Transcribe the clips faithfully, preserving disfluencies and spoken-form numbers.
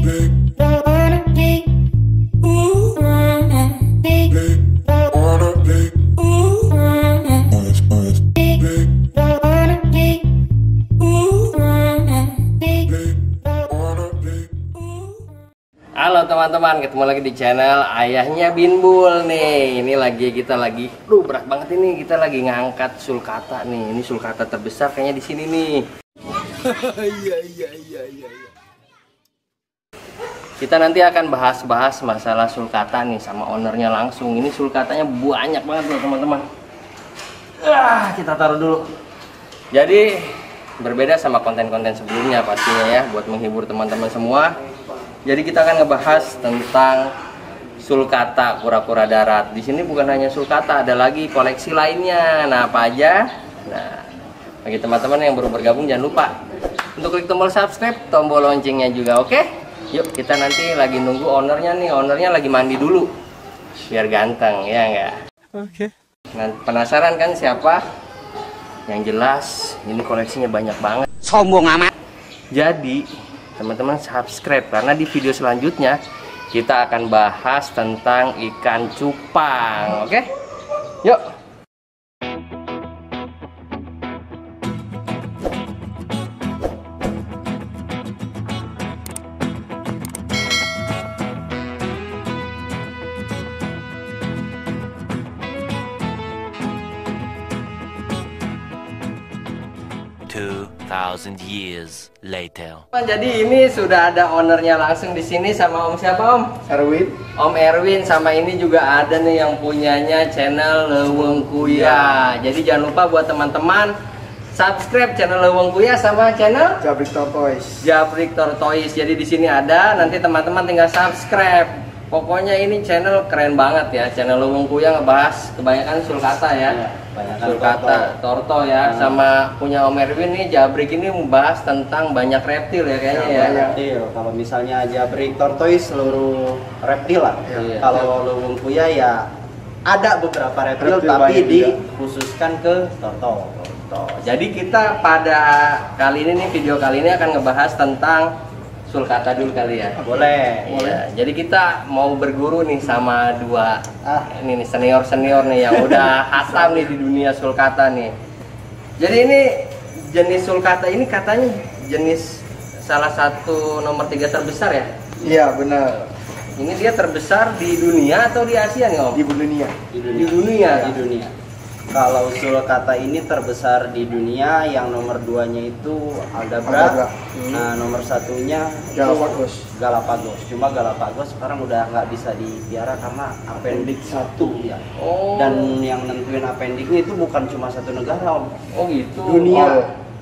Halo teman-teman, ketemu lagi di channel Ayahnya Binbul nih. Ini lagi kita lagi, duh berat banget ini, kita lagi ngangkat sulcata nih. Ini sulcata terbesar kayaknya di sini nih. Iya iya iya iya. Kita nanti akan bahas-bahas masalah sulcata nih sama ownernya langsung. Ini sulcatanya banyak banget loh teman-teman. Ah, kita taruh dulu. Jadi berbeda sama konten-konten sebelumnya pastinya ya, buat menghibur teman-teman semua. Jadi kita akan ngebahas tentang sulcata kura-kura darat. Di sini bukan hanya sulcata, ada lagi koleksi lainnya. Nah, apa aja? Nah, bagi teman-teman yang baru bergabung jangan lupa untuk klik tombol subscribe, tombol loncengnya juga, oke? Yuk, kita nanti lagi nunggu ownernya nih. Ownernya lagi mandi dulu, biar ganteng, ya enggak? Oke. Nah, penasaran kan siapa? Yang jelas, ini koleksinya banyak banget. Sombong amat. Jadi teman-teman subscribe, karena di video selanjutnya kita akan bahas tentang ikan cupang. Oke, yuk. two thousand years later. Jadi ini sudah ada ownernya langsung di sini sama Om siapa Om? Erwin. Om Erwin, sama ini juga ada nih yang punyanya channel Leuweung Kuya. Jadi jangan lupa buat teman-teman subscribe channel Leuweung Kuya sama channel Jabrik Tortoise. Jabrik Tortoise. Jadi di sini ada, nanti teman-teman tinggal subscribe. Pokoknya ini channel keren banget ya, channel Leuweung Kuya ngebahas kebanyakan sulcata ya. Ya, Sulcata, torto ya, hmm. sama punya Om Erwin nih, Jabrik ini membahas tentang banyak reptil ya kayaknya ya. Ya. Reptil. Kalau misalnya Jabrik Tortoise seluruh reptil lah. Iya. Kalau Leuweung Kuya ya ada beberapa reptil, Reptil tapi juga. dikhususkan ke torto. Torto. Jadi kita pada kali ini nih, video kali ini akan ngebahas tentang sulcata dulu kali ya. Boleh. Iya. Jadi kita mau berguru nih sama dua Ah. ini nih senior-senior nih yang udah hatam nih di dunia sulcata nih. Jadi ini jenis sulcata ini katanya jenis salah satu nomor tiga terbesar ya? Iya benar. Ini dia terbesar di dunia atau di Asia nih Om? Di dunia. Di Di dunia. Di dunia. Kalau sulcata ini terbesar di dunia, yang nomor duanya itu Aldabra. Aldabra. Hmm. Nah, nomor satunya Galapagos. Galapagos. Cuma Galapagos sekarang udah nggak bisa dipiara karena appendix satu ya. Oh. Dan yang nentuin appendixnya itu bukan cuma satu negara, Om. Oh gitu. Dunia. Oh.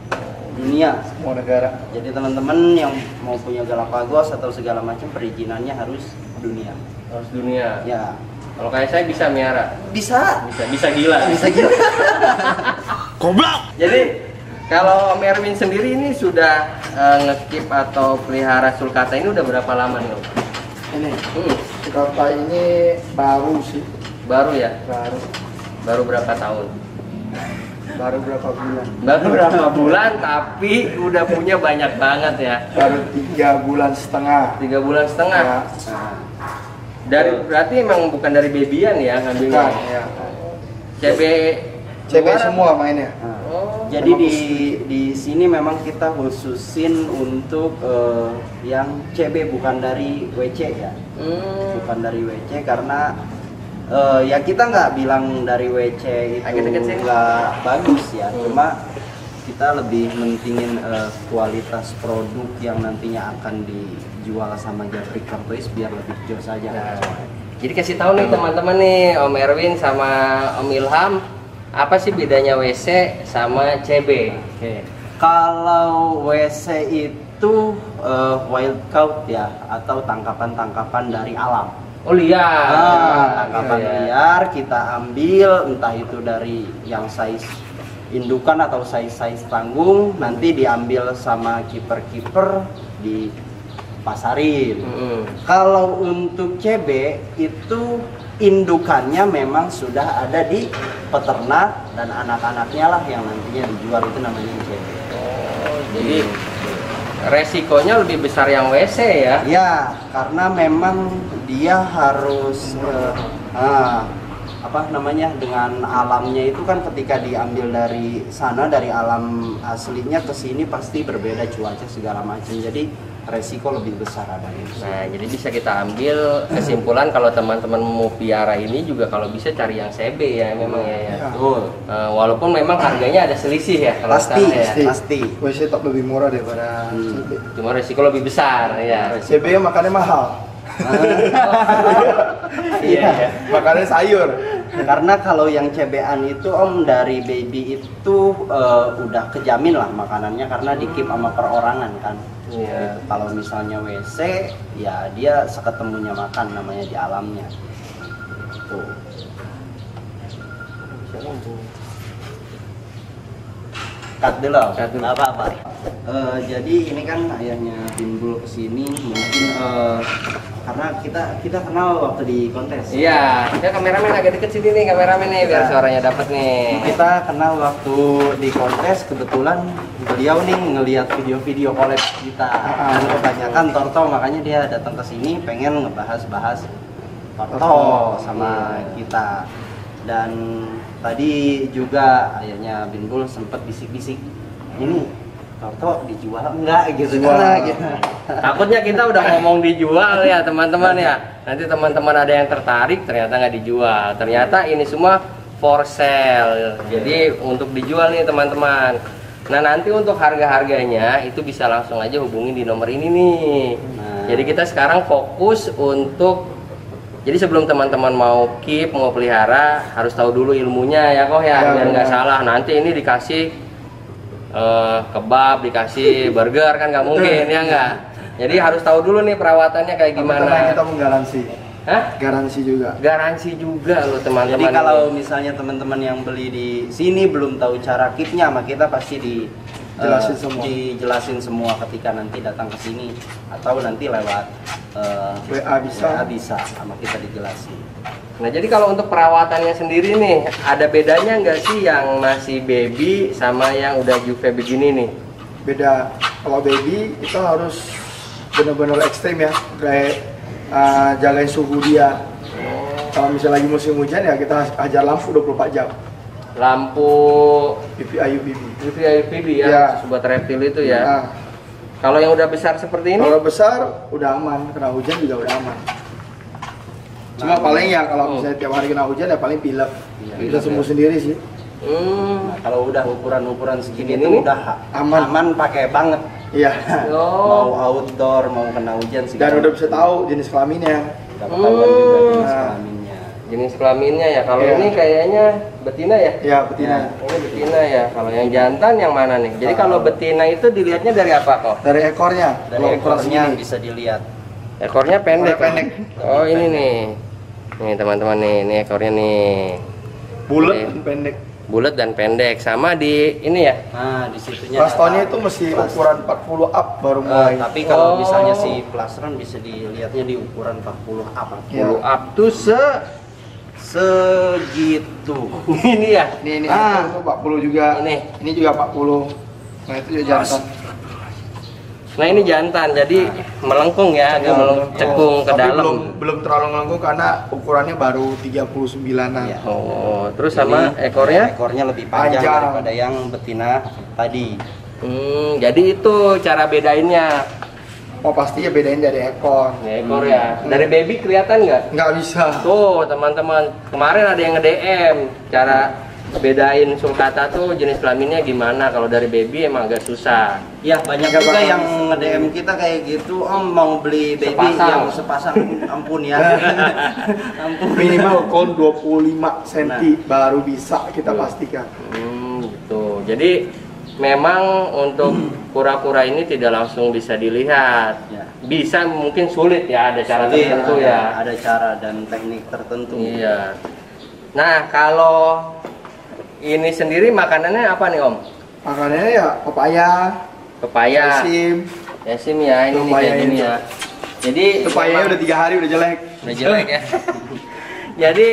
Dunia. Semua negara. Jadi teman-teman yang mau punya Galapagos atau segala macam perizinannya harus dunia. Harus dunia. Ya. Kalau kayak saya bisa miara. Bisa. Bisa bisa gila. Bisa gila. Goblok! Jadi kalau Om Erwin sendiri ini sudah uh, ngekip atau pelihara sulcata ini udah berapa lama nih Om? Ini Hmm, sulcata ini baru sih. baru ya? Baru. Baru berapa tahun? Baru berapa bulan? Baru berapa bulan tapi udah punya banyak banget ya? Baru tiga bulan setengah. Tiga bulan setengah. Ya. Nah, dari berarti emang bukan dari babyan ya ngambilnya? Bukan. Ya. C B C B luar? semua mainnya. Nah, Oh, jadi di di sini memang kita khususin untuk eh, yang C B, bukan dari W C ya, hmm. bukan dari W C karena eh, ya kita nggak bilang dari W C itu Agak deket sini. nggak bagus ya, Hmm. cuma kita lebih mentingin eh, kualitas produk yang nantinya akan dijual sama Jabrik Tortoise biar lebih jos aja. Nah, jadi kasih tahu nih teman-teman nih, Om Erwin sama Om Ilham, apa sih bedanya W C sama C B? Oke. Kalau W C itu eh, wild caught ya, atau tangkapan-tangkapan dari alam. Oh liar. Nah, tangkapan Iya, iya. liar kita ambil, entah itu dari yang size indukan atau size-size tanggung, nanti diambil sama kiper-kiper dipasarin. Mm-mm. Kalau untuk C B itu indukannya memang sudah ada di peternak dan anak-anaknya lah yang nantinya dijual, itu namanya C B. Oh, jadi resikonya lebih besar yang W C ya. Ya, karena memang dia harus eh, ah, apa namanya, dengan alamnya itu kan ketika diambil dari sana, dari alam aslinya ke sini pasti berbeda cuaca segala macam. Jadi resiko lebih besar ada di sini. Nah, jadi bisa kita ambil kesimpulan kalau teman-teman mau piara ini juga kalau bisa cari yang C B ya memang ya. ya. Betul. Uh, walaupun memang harganya ada selisih ya kalau Pasti, sekarang ya. pasti. W C tetap lebih murah daripada Hmm. C B. Cuma resiko lebih besar ya. C B makannya mahal. Iya, iya. Makannya sayur. Karena kalau yang C B-an itu Om, dari baby itu eh, udah kejamin lah makanannya karena di keep sama perorangan kan. Iya. Kalau misalnya W C ya dia seketemunya makan namanya di alamnya. Tuh. Cut dulu, Cut dulu. nggak apa-apa. Eh, jadi ini kan ayahnya Timbul kesini mungkin eh, karena kita kita kenal waktu di kontes. Iya, ya kameramen agak deket sini nih kameramen nih biar Iya. suaranya dapet nih. Kita kenal waktu di kontes, kebetulan beliau nih ngelihat video-video collab kita dan kebanyakan Torto, makanya dia datang ke sini pengen ngebahas-bahas Torto sama kita. Dan tadi juga ayahnya Binbul sempet bisik-bisik, ini Torto dijual enggak gitu kan gitu. Takutnya kita udah ngomong dijual ya teman-teman ya. Nanti teman-teman ada yang tertarik ternyata nggak dijual. Ternyata ini semua for sale. Jadi untuk dijual nih teman-teman. Nah nanti untuk harga-harganya itu bisa langsung aja hubungi di nomor ini nih. Nah. Jadi kita sekarang fokus untuk, jadi sebelum teman-teman mau keep, mau pelihara harus tahu dulu ilmunya ya kok ya, Ya, biar nggak benar. salah. Nanti ini dikasih eh, kebab, dikasih burger kan nggak mungkin ya nggak. Jadi harus tahu dulu nih perawatannya kayak Gimana? gimana. Kita menggaransi. Hah? Garansi juga. Garansi juga loh teman-teman. Jadi kalau ini. misalnya teman-teman yang beli di sini belum tahu cara keepnya, sama kita pasti di Jelasin eh, semua. dijelasin semua ketika nanti datang ke sini atau nanti lewat eh, W A bisa. W A bisa sama kita dijelasin. Nah jadi kalau untuk perawatannya sendiri nih, ada bedanya nggak sih yang masih baby sama yang udah juve begini nih? Beda. Kalau baby itu harus benar-benar ekstrim ya, kayak uh, jagain suhu dia. Kalau misalnya lagi musim hujan ya kita hajar lampu dua puluh empat jam. Lampu U V A U V B. U V A U V B ya, Ya. buat reptil itu ya. Nah, Kalau yang udah besar seperti ini, kalau besar udah aman, kena hujan juga udah aman. Cuma paling ya kalau Oh. misalnya tiap hari kena hujan ya paling pilek. Iya, Kita pilek sembuh ya. sendiri sih. hmm, Nah, kalau udah ukuran-ukuran segini Segini itu nih? udah Aman. aman pakai banget. Iya. Mau oh, outdoor, mau kena hujan segala Dan udah bisa macam. tahu jenis kelaminnya. Udah ketahuan juga Hmm. jenis Nah. kelaminnya. jenis kelaminnya ya. Kalau Iya. ini kayaknya betina ya. Iya, betina. Ini betina ya. Kalau yang jantan yang mana nih? Jadi Ah. kalau betina itu dilihatnya dari apa kok? Dari ekornya. Dari Kalau ukuran ekornya segini. bisa dilihat. Ekornya pendek. Ekornya pendek. Oh ini nih. Nih teman-teman nih, ini ekornya nih. Bulat Iya. dan pendek. Bulat dan pendek. Sama di ini ya. Nah, di situnya Plastonya data. itu mesti Plas- ukuran empat puluh up baru Eh, mulai. tapi kalau Oh. misalnya si plastron bisa dilihatnya di ukuran empat puluh up. Iya. Pull up tuh se Segitu. ini ya. Ini ini Ah. itu empat puluh juga. Ini. Ini juga empat puluh. Nah, itu juga jantan. Nah ini jantan, jadi melengkung ya, agak meleng- cekung ke Tapi dalam. belum belum terlalu melengkung karena ukurannya baru tiga puluh sembilanan. Iya. Oh, terus sama Ini, ekornya? Ekornya lebih panjang, Panjang. daripada yang betina tadi. Hmm, jadi itu cara bedainnya. Oh, pastinya bedain dari ekor. Ini ekor ya. Dari baby kelihatan nggak? Nggak bisa. Tuh teman-teman, kemarin ada yang nge-D M cara bedain sulcata tuh jenis kelaminnya gimana. Kalau dari baby emang agak susah. Ya banyak Nggak juga bakal yang bisa. nge-D M kita kayak gitu, Om mau beli baby Sepasang. yang sepasang, ampun ya. Ampun. Minimal kon dua puluh lima senti Nah. baru bisa kita Hmm. pastikan. Hmm, gitu. Jadi memang untuk kura-kura ini tidak langsung bisa dilihat. Ya. Bisa mungkin sulit ya, ada cara Jadi tertentu ada, ya. ada cara dan teknik tertentu. Iya. Nah, kalau ini sendiri makanannya apa nih, Om? Makanannya ya pepaya, Pepaya. sim. Esim ya, ini nih Pepaya kayak gini ini. ya. Jadi Pepayanya udah tiga hari udah jelek. udah jelek ya. Jadi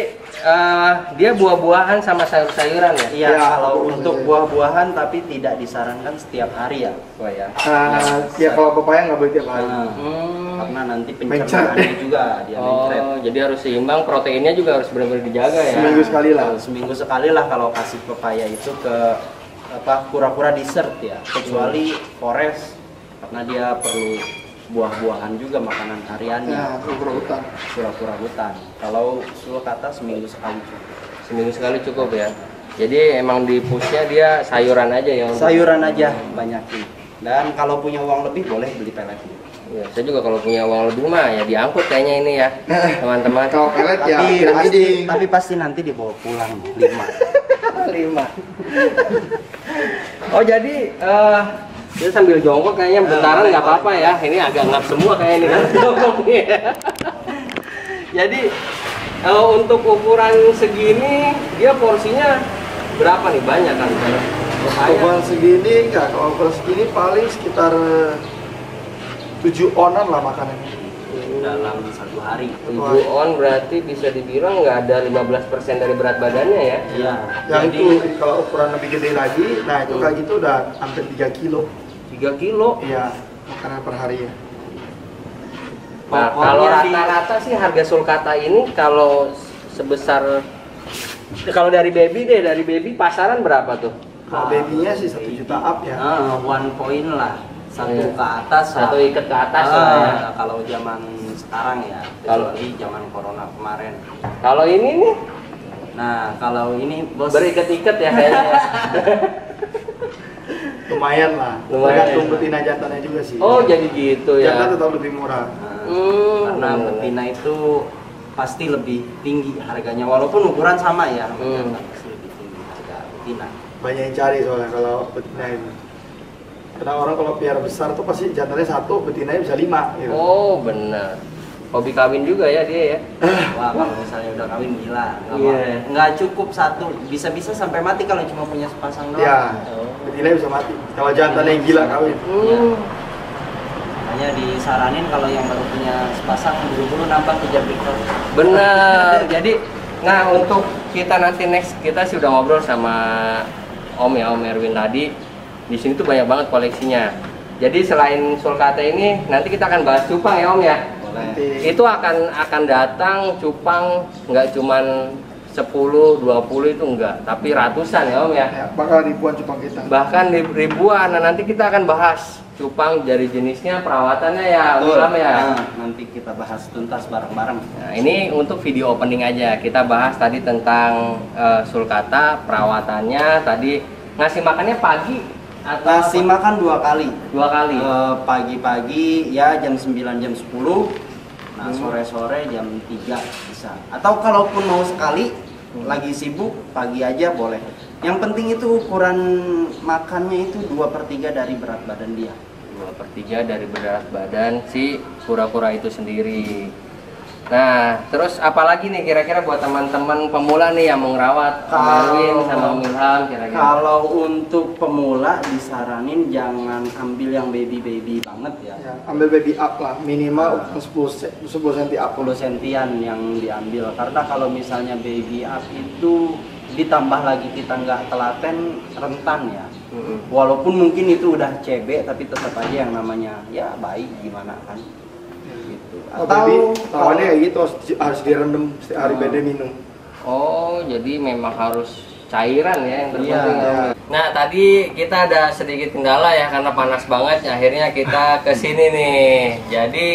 eh, dia buah-buahan sama sayur-sayuran ya? Iya, Ya, kalau betul, untuk betul. buah-buahan tapi tidak disarankan setiap hari ya. Oh ya. Nah, ya kalau pepaya nggak boleh tiap hari. Nah, Hmm. karena nanti Mencret. pencernaannya juga dia mencret. Oh, jadi harus seimbang, proteinnya juga harus benar-benar dijaga ya. Seminggu sekali lah. Seminggu sekali lah kalau kasih pepaya itu ke apa kura-kura dessert ya, kecuali forest karena dia perlu buah-buahan juga makanan hariannya. Ya, kura hutan. Kura-kura hutan. Kalau sulcata seminggu sekali cukup. Seminggu sekali cukup ya. Jadi emang di pushnya dia sayuran aja ya. untuk- Sayuran aja banyakin. Dan kalau punya uang lebih boleh beli pelet. Ya, saya juga kalau punya uang lebih mah ya diangkut kayaknya ini ya, teman-teman. Kalau pelet ya, Tapi tidak pasti, feeding. tapi pasti nanti dibawa pulang lima. Lima. Oh jadi eh kita sambil jongkok kayaknya bentaran nggak apa-apa ya. Ini agak ngap semua kayak ini kan jongkok nih. Jadi eh, untuk ukuran segini dia porsinya berapa nih, banyak kan? Pepaya. Ukuran segini enggak, kalau ukuran segini paling sekitar tujuh onan lah makanannya. Dalam satu hari. tujuh on berarti bisa dibilang nggak ada lima belas persen dari berat badannya ya. Iya. Yang Jadi itu kalau ukuran lebih gede lagi, nah itu kayak gitu udah hampir tiga kilo. tiga kilo. Iya, makanan per hari ya. Nah, Pokoknya kalau di- rata-rata sih harga sulcata ini kalau sebesar kalau dari baby deh, dari baby pasaran berapa tuh? Kalau babynya sih satu juta up ya. ah, one point lah. Satu Iya. ke atas Satu lah. ikat ke atas Ah, lah ya. kalau zaman sekarang ya, Kalau- kecuali zaman corona kemarin. Kalau ini nih Nah, kalau ini bos berikat-ikat ya kayaknya. Lumayan lah. Lumayan. Tergantung betina jantannya juga sih. Oh, jadi gitu ya. Jantan tetap lebih murah. Nah, Hmm, karena benar. betina itu pasti lebih tinggi harganya walaupun ukuran sama ya. Hmm. Pasti lebih tinggi harga betina. Banyak yang cari soalnya kalau betina ini. Karena orang kalau piara besar tuh pasti jantannya satu, betinanya bisa lima. Gitu. Oh, benar. Hobi kawin juga ya dia ya. Wah, kalau misalnya udah kawin gila, nggak Iya. mau. Nggak cukup satu, bisa-bisa sampai mati kalau cuma punya sepasang doang. Ya, betinanya bisa mati. Kalau jantannya yang gila kawin. Hmm. Makanya disaranin kalau yang baru punya sepasang buru-buru nambah ke Jabrikor. Benar. Jadi, nah untuk kita nanti next kita sudah ngobrol sama Om ya, Om Erwin tadi. Di sini tuh banyak banget koleksinya. Jadi selain sulcata ini, nanti kita akan bahas cupang ya Om ya. Boleh. Itu akan akan datang cupang nggak cuman sepuluh, dua puluh itu enggak, tapi ratusan ya Om ya. Ya, bakal ribuan cupang kita. Bahkan di- ribuan. Nah, nanti kita akan bahas cupang dari jenisnya, perawatannya ya, Betul. Om ya. Nah, nanti kita bahas tuntas bareng-bareng. Nah, ini untuk video opening aja. Kita bahas tadi tentang eh, sulcata, perawatannya, tadi ngasih makannya pagi atau Ngasih apa? makan dua kali. dua kali. Eh, Pagi-pagi ya jam sembilan jam sepuluh. Nah, Hmm. sore-sore jam tiga bisa. Atau kalaupun mau sekali Hmm. lagi sibuk pagi aja boleh. Yang penting itu ukuran makannya itu dua per tiga dari berat badan dia. dua per tiga dari berat badan si kura-kura itu sendiri. Nah, terus apalagi nih kira-kira buat teman-teman pemula nih yang mau ngerawat Om Kalau- Erwin sama Om Ilham kira-kira? Kalau untuk pemula disaranin jangan ambil yang baby-baby banget ya. Ya, ambil baby up lah, minimal sepuluh se- sepuluh senti up. sepuluh sentian yang diambil karena kalau misalnya baby up itu ditambah lagi kita nggak telaten rentan ya. Mm-mm. Walaupun mungkin itu udah C B tapi tetap aja yang namanya ya bayi gimana kan gitu. Oh, baby, lawannya kayak gitu, harus, harus direndam setiap hari Hmm. beda minum. Oh, jadi memang harus cairan ya yang terpenting. Iya, ya. iya. Nah, tadi kita ada sedikit kendala ya karena panas banget. Akhirnya kita ke sini nih. Jadi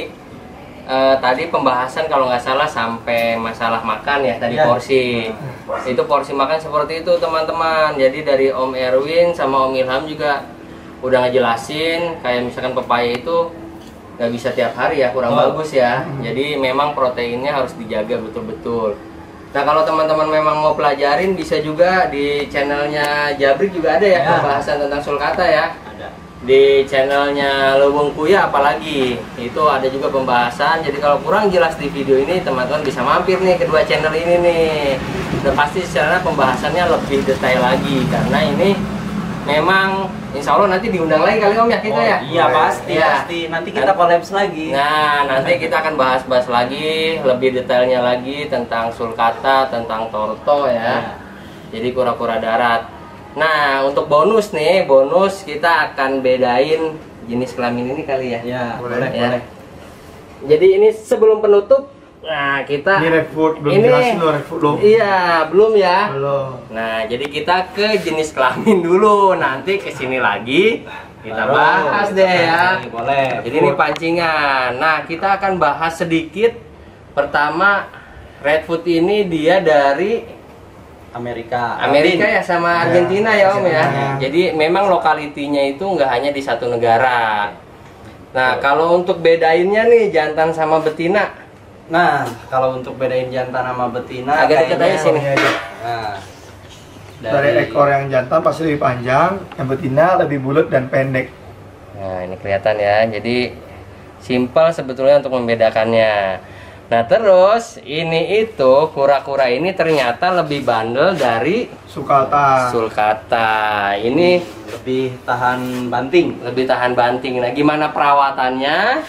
eh, tadi pembahasan kalau nggak salah sampai masalah makan ya tadi Iya. porsi. Itu porsi makan seperti itu teman-teman. Jadi dari Om Erwin sama Om Ilham juga udah ngejelasin kayak misalkan pepaya itu nggak bisa tiap hari ya, kurang Oh. bagus ya. Jadi memang proteinnya harus dijaga betul-betul. Nah, kalau teman-teman memang mau pelajarin bisa juga di channelnya Jabrik juga ada ya, Ya. pembahasan tentang sulcata ya. ada. Di channelnya Lubung Kuya apalagi itu ada juga pembahasan. Jadi kalau kurang jelas di video ini teman-teman bisa mampir nih kedua channel ini nih. Dan pasti secara pembahasannya lebih detail lagi karena ini memang insya Allah nanti diundang lagi kali Om ya kita Oh, ya. iya pasti, Iya. pasti. Nanti kita kolaps lagi. Nah, nanti kita akan bahas-bahas lagi, lebih detailnya lagi tentang sulcata, tentang torto ya. Jadi kura-kura darat. Nah, untuk bonus nih, bonus kita akan bedain jenis kelamin ini kali ya. Ya, Boleh, boleh, Ya. boleh. Jadi ini sebelum penutup, nah kita Ini red food, belum ini- jelasin lo red food lo. Iya, belum ya. Belum. Nah, jadi kita ke jenis kelamin dulu. Nanti kesini lagi kita Baru bahas kita deh bahas ya. lagi, boleh. Jadi ini pancingan. Nah, kita akan bahas sedikit. Pertama, red food ini dia dari Amerika. Amerika ya sama Argentina ya Om ya. Argentina. Jadi memang lokalitinya itu nggak hanya di satu negara. Nah, kalau untuk bedainnya nih jantan sama betina, Nah, kalau untuk bedain jantan sama betina agak deket aja kayaknya- sini. Ini aja. Nah, Dari ekor yang jantan pasti lebih panjang, yang betina lebih bulat dan pendek. Nah, ini kelihatan ya. Jadi simpel sebetulnya untuk membedakannya. Nah, terus ini itu kura-kura ini ternyata lebih bandel dari Sulcata. sulcata. Ini lebih tahan banting. lebih tahan banting. Nah, gimana perawatannya?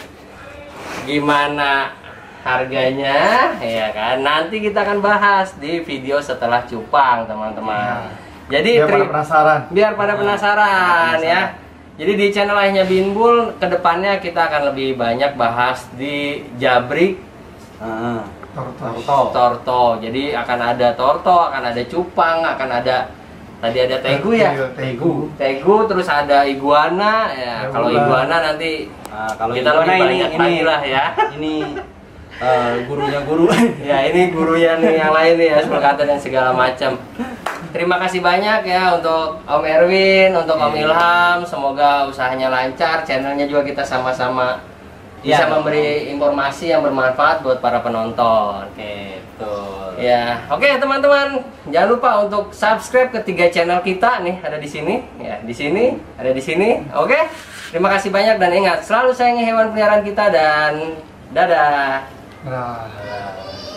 Gimana harganya? Ya kan? Nanti kita akan bahas di video setelah cupang, teman-teman. Jadi Biar pada tri- penasaran. biar pada penasaran ya. Jadi di channel Ayahnya Binbul kedepannya kita akan lebih banyak bahas di jabrik, Heeh. Torto. Torto. torto. Jadi akan ada torto, akan ada cupang, akan ada tadi ada tegu ya. Iya, Tegu. Tegu, terus ada iguana ya. Kalau Iguana. iguana nanti Nah, kalau kita iguana lebih ini banyak ini lagi lah ya. ini eh, gurunya guru. Ya ini gurunya nih yang lain nih ya, sulcata dan segala macam. Terima kasih banyak ya untuk Om Erwin, untuk Om Ilham. Semoga usahanya lancar, channelnya juga kita sama-sama bisa Ya. memberi informasi yang bermanfaat buat para penonton. Gitu. Ya, oke teman-teman, jangan lupa untuk subscribe ke tiga channel kita nih, ada di sini, ya di sini, ada di sini. Oke, terima kasih banyak dan ingat selalu sayangi hewan peliharaan kita dan dadah. Nah.